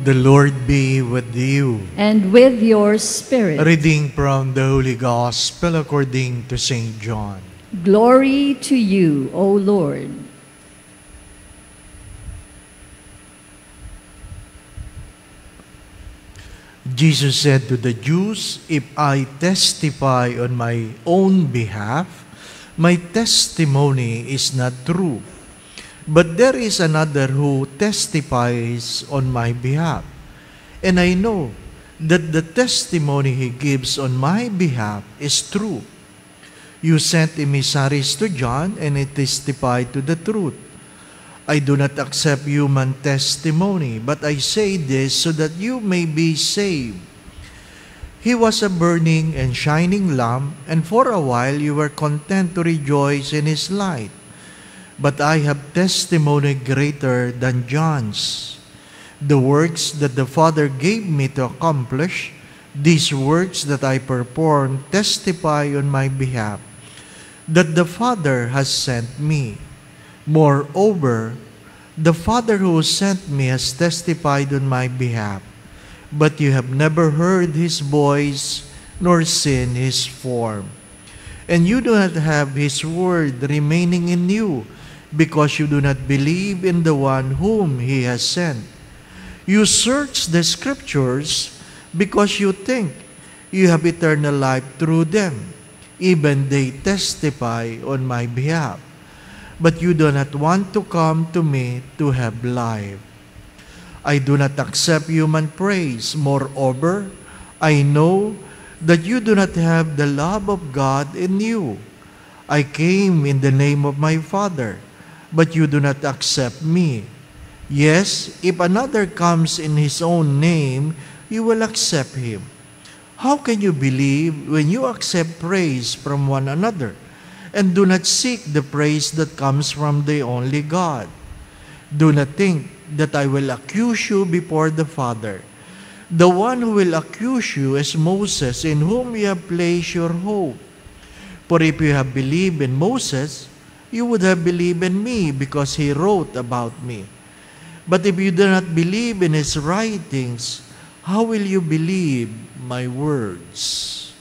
The Lord be with you. And with your spirit. A reading from the Holy Gospel according to St. John. Glory to you, O Lord. Jesus said to the Jews, "If I testify on my own behalf, my testimony is not true. But there is another who testifies on my behalf. And I know that the testimony he gives on my behalf is true. You sent emissaries to John, and he testified to the truth. I do not accept human testimony, but I say this so that you may be saved. He was a burning and shining lamp, and for a while you were content to rejoice in his light. But I have testimony greater than John's. The works that the Father gave me to accomplish, these works that I perform testify on my behalf, that the Father has sent me. Moreover, the Father who sent me has testified on my behalf, but you have never heard his voice nor seen his form. And you do not have his word remaining in you, because you do not believe in the one whom he has sent. You search the Scriptures because you think you have eternal life through them. Even they testify on my behalf. But you do not want to come to me to have life. I do not accept human praise. Moreover, I know that you do not have the love of God in you. I came in the name of my Father, but you do not accept me. Yes, if another comes in his own name, you will accept him. How can you believe when you accept praise from one another and do not seek the praise that comes from the only God? Do not think that I will accuse you before the Father. The one who will accuse you is Moses, in whom you have placed your hope. For if you have believed in Moses, you would have believed in me, because he wrote about me. But if you do not believe in his writings, how will you believe my words?"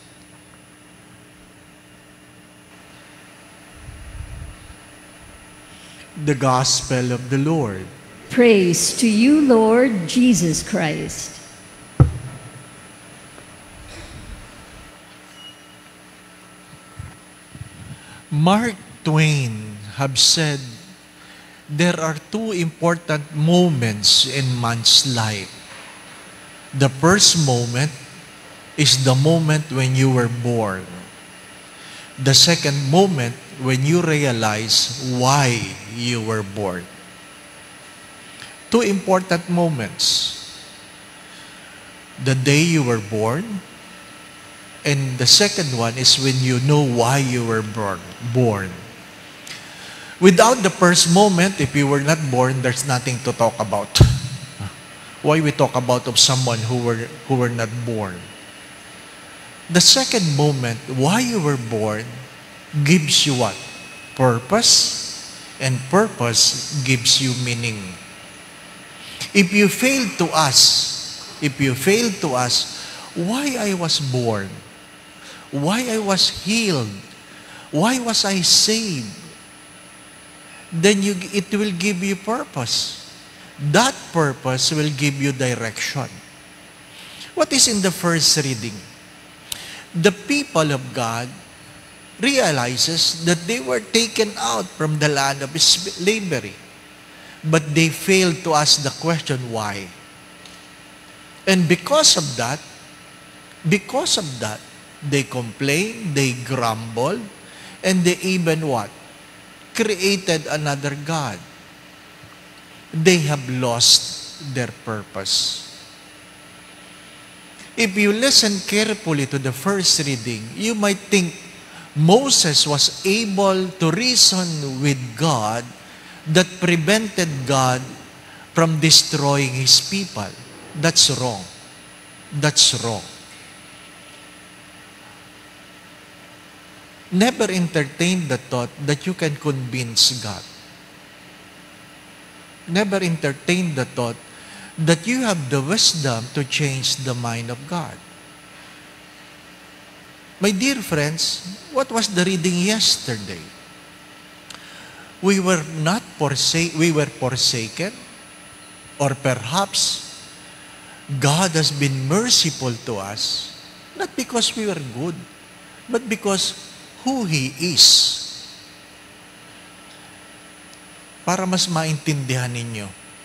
The Gospel of the Lord. Praise to you, Lord Jesus Christ. Mark Twain have said, there are two important moments in man's life. The first moment is the moment when you were born. The second moment when you realize why you were born. Two important moments. The day you were born, and the second one is when you know why you were born. Without the first moment, if you were not born, there's nothing to talk about. Why we talk about of someone who were not born? The second moment, why you were born, gives you what? Purpose, and purpose gives you meaning. If you fail to ask why I was born, why I was healed, why was I saved, then it will give you purpose. That purpose will give you direction. What is in the first reading? The people of God realizes that they were taken out from the land of slavery, but they failed to ask the question why. And because of that, they complained, they grumbled, and they even what? Created another God. They have lost their purpose. If you listen carefully to the first reading, you might think Moses was able to reason with God that prevented God from destroying his people. That's wrong. That's wrong. Never entertain the thought that you can convince God. Never entertain the thought that you have the wisdom to change the mind of God. My dear friends, what was the reading yesterday? We were forsaken, or perhaps God has been merciful to us, not because we were good, but because who He is. Para mas maintindihan ninyo,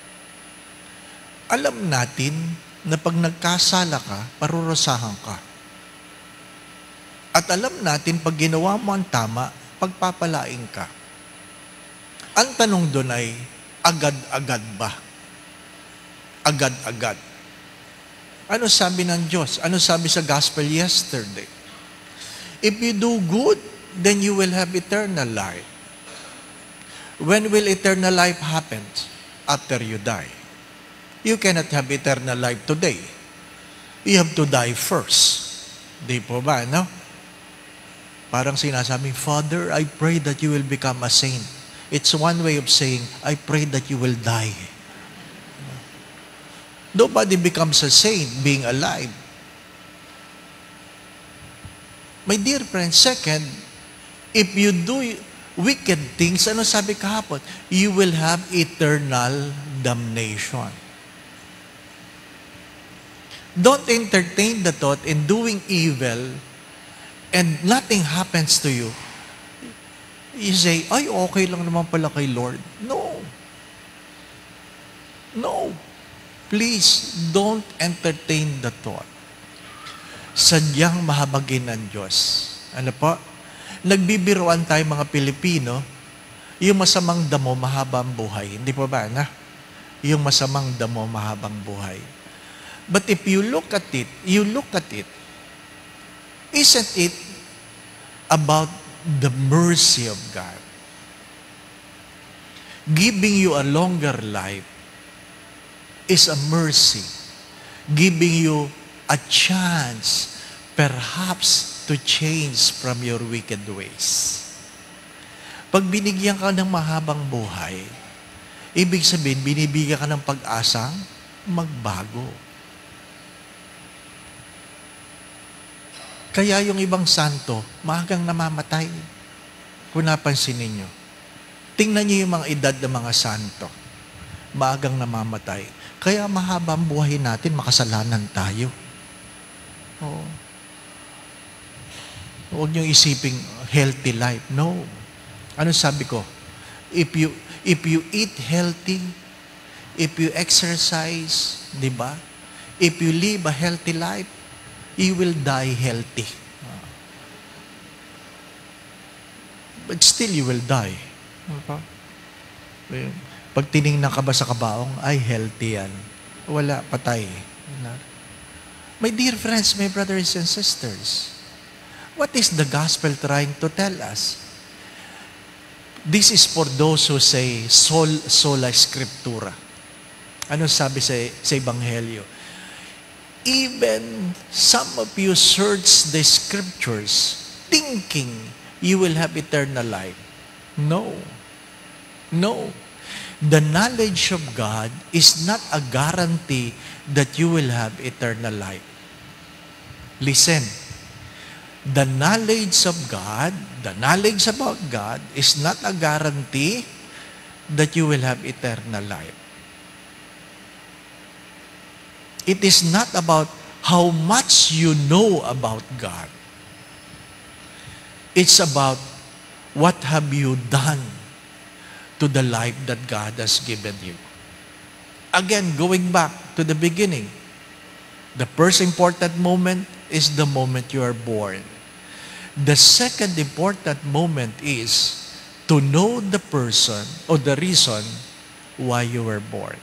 alam natin na pag nagkasala ka, parurusahan ka. At alam natin, pag ginawa mo ang tama, pagpapalain ka. Ang tanong doon ay, agad-agad ba? Agad-agad. Ano sabi ng Diyos? Ano sabi sa gospel yesterday? If you do good, then you will have eternal life. When will eternal life happen? After you die. You cannot have eternal life today. You have to die first. Di po ba, no? Parang sinasabi, Father, I pray that you will become a saint. It's one way of saying, I pray that you will die. Nobody becomes a saint being alive. My dear friends, second, if you do wicked things, ano sabi kahapon? You will have eternal damnation. Don't entertain the thought in doing evil and nothing happens to you. You say, ay, okay lang naman pala kay Lord. No. No. Please, don't entertain the thought. Sadyang mahabagin ng Diyos. Ano po? Nagbibiruan tayo mga Pilipino, yung masamang damo, mahabang buhay. Hindi po ba, na? Yung masamang damo, mahabang buhay. But if you look at it, isn't it about the mercy of God? Giving you a longer life is a mercy. Giving you a chance, perhaps, to change from your wicked ways. Pag binigyan ka ng mahabang buhay, ibig sabihin, binibigyan ka ng pag-asang magbago. Kaya yung ibang santo, maagang namamatay. Kung napansin ninyo. Tingnan niyo yung mga edad ng mga santo. Maagang namamatay. Kaya mahaba ang buhay natin, makasalanan tayo. Oo. Huwag niyong isiping healthy life. No. Ano sabi ko? If you eat healthy, if you exercise, di ba? If you live a healthy life, you will die healthy. But still, you will die. Pag tinignan ka ba sa kabaong, ay, healthy yan. Wala, patay. My dear friends, my brothers and sisters, what is the gospel trying to tell us? This is for those who say, sola scriptura. Ano sabi sa Ebanghelyo? Even some of you search the scriptures thinking you will have eternal life. No. No. The knowledge of God is not a guarantee that you will have eternal life. Listen. The knowledge of God, the knowledge about God is not a guarantee that you will have eternal life. It is not about how much you know about God. It's about what have you done to the life that God has given you. Again, going back to the beginning, the first important moment is the moment you are born. The second important moment is to know the person or the reason why you were born.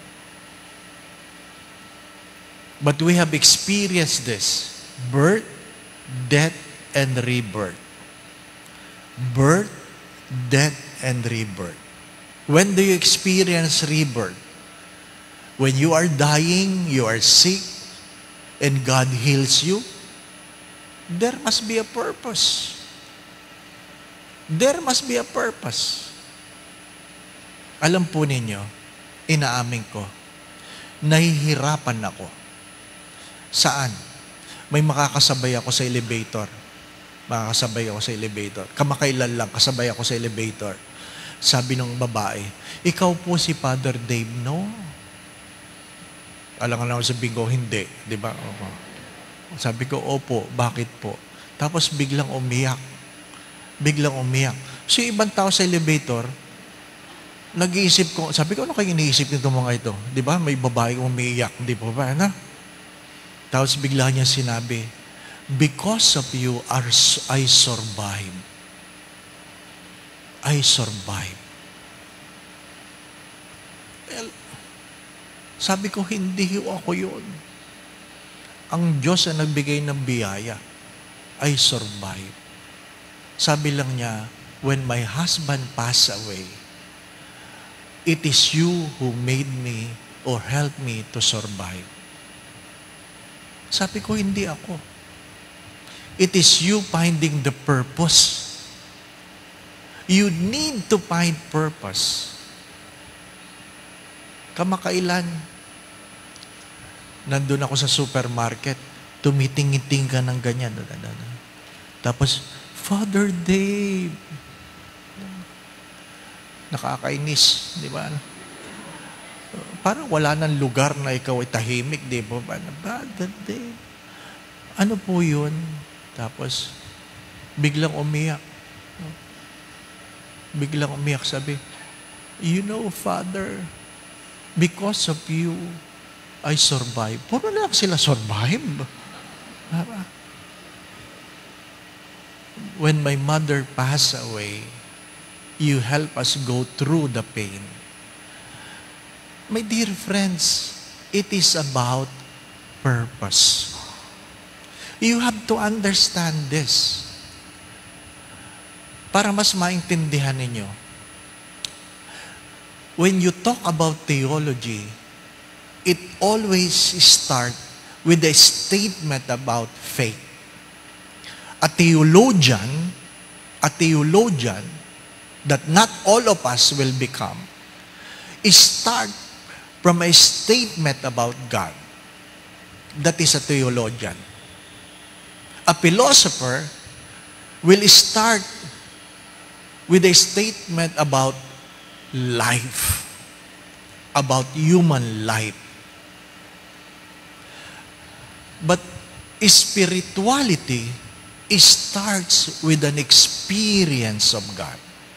But we have experienced this: birth, death, and rebirth. Birth, death, and rebirth. When do you experience rebirth? When you are dying, you are sick, and God heals you, there must be a purpose. There must be a purpose. Alam po ninyo, inaamin ko, nahihirapan ako. Saan? May makakasabay ako sa elevator. Kamakailan lang, kasabay ako sa elevator. Sabi ng babae, ikaw po si Father Dave, no? Alam nga sabihin ko, hindi. Di ba? Sabi ko, opo, bakit po? Tapos biglang umiyak. So ibang tao sa elevator, nag-iisip ko, sabi ko, ano kayo iniisip nito mga ito? Di ba? May babae umiiyak. Di ba ba? Na? Tapos bigla niya sinabi, because of you, I survive. I survive. Well, sabi ko, hindi ako yun. Ang Diyos ang nagbigay ng biyaya. I survive. Sabi lang niya, when my husband passed away, it is you who made me or helped me to survive. Sabi ko, hindi ako. It is you finding the purpose. You need to find purpose. Kamakailan, nandun ako sa supermarket, tumiting-iting ka ng ganyan. Tapos, Father Dave, nakakainis, di ba? Parang wala nang lugar na ikaw ay tahimik, di ba? Father Dave, ano po yun? Tapos, biglang umiyak. Sabi, you know, Father, because of you, I survive. Puro na lang sila survive. When my mother passed away, you help us go through the pain. My dear friends, it is about purpose. You have to understand this. Para mas maintindihan ninyo. When you talk about theology, it always starts with a statement about faith. A theologian that not all of us will become, start from a statement about God. That is a theologian. A philosopher will start with a statement about life, about human life. But spirituality starts with an experience of God.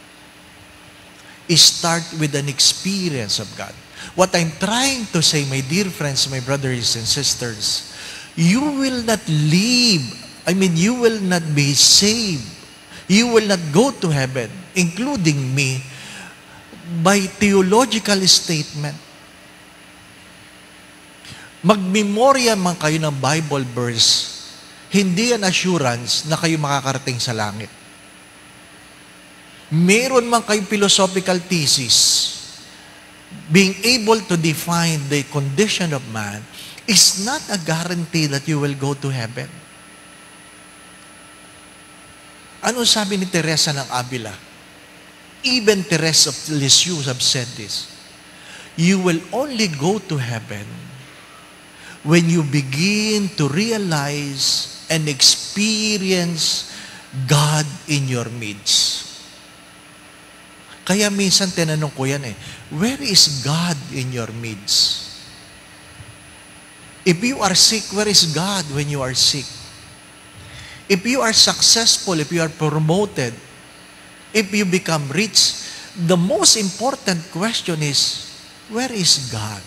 What I'm trying to say, my dear friends, my brothers and sisters, you will not you will not be saved. You will not go to heaven, including me, by theological statement. Magmemorya man kayo ng Bible verse, hindi yan assurance na kayo makakarating sa langit. Meron man kayong philosophical thesis, being able to define the condition of man is not a guarantee that you will go to heaven. Ano sabi ni Teresa ng Avila? Even Teresa of Lisieux have said this. You will only go to heaven when you begin to realize and experience God in your midst. Kaya minsan tinanong ko yan where is God in your midst? If you are sick, where is God when you are sick? If you are successful, if you are promoted, if you become rich, the most important question is, where is God?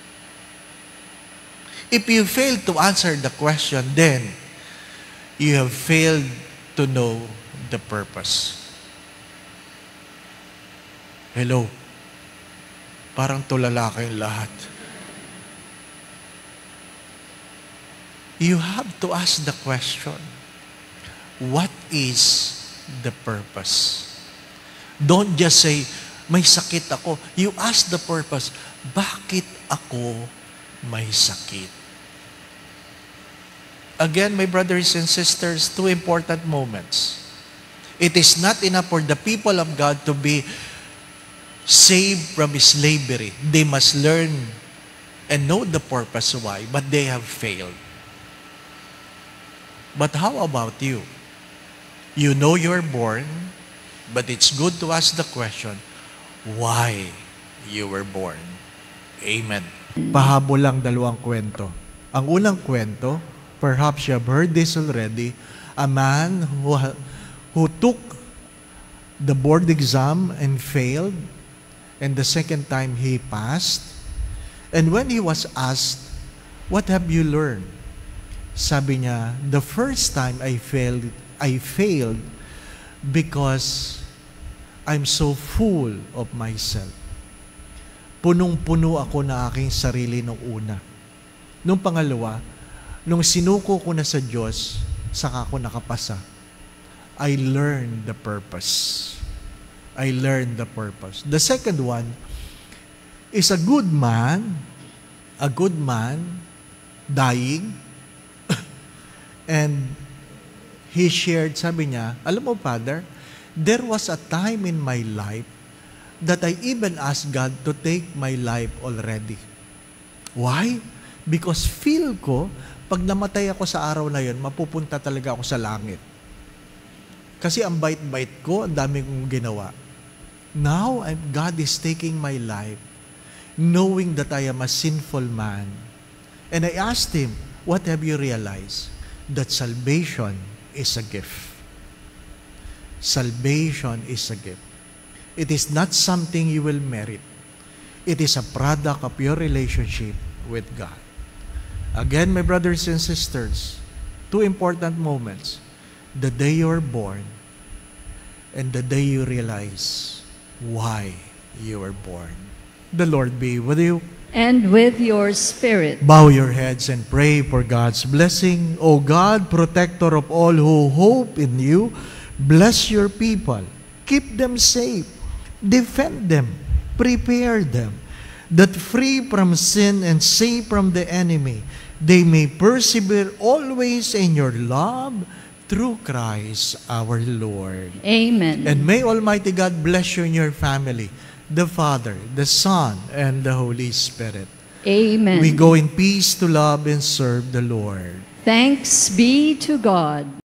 If you fail to answer the question, then you have failed to know the purpose. Hello? Parang tulala kayong lahat. You have to ask the question, what is the purpose? Don't just say, may sakit ako. You ask the purpose, bakit ako may sakit? Again, my brothers and sisters, two important moments. It is not enough for the people of God to be saved from slavery. They must learn and know the purpose why, but they have failed. But how about you? You know you're born, but it's good to ask the question, why you were born. Amen. Pahabol lang dalawang kwento. Ang unang kwento, perhaps you have heard this already, a man who took the board exam and failed, and the second time he passed. And when he was asked, what have you learned? Sabi niya, the first time I failed because I'm so full of myself. Punong-puno ako na aking sarili nung una. Nung pangalawa, nung sinuko ko na sa Diyos, saka ako nakapasa. I learned the purpose. I learned the purpose. The second one is a good man dying, and he shared, sabi niya, alam mo, Father, there was a time in my life that I even asked God to take my life already. Why? Because feel ko, pag namatay ako sa araw na yun, mapupunta talaga ako sa langit. Kasi ang bait-bait ko, ang dami kong ginawa. Now, God is taking my life, knowing that I am a sinful man. And I asked Him, what have you realized? That salvation is a gift. Salvation is a gift. It is not something you will merit. It is a product of your relationship with God. Again, my brothers and sisters, two important moments. The day you are born and the day you realize why you were born. The Lord be with you. And with your spirit. Bow your heads and pray for God's blessing. O God, protector of all who hope in you, bless your people. Keep them safe. Defend them. Prepare them. That free from sin and safe from the enemy, they may persevere always in your love through Christ our Lord. Amen. And may Almighty God bless you and your family, the Father, the Son, and the Holy Spirit. Amen. We go in peace to love and serve the Lord. Thanks be to God.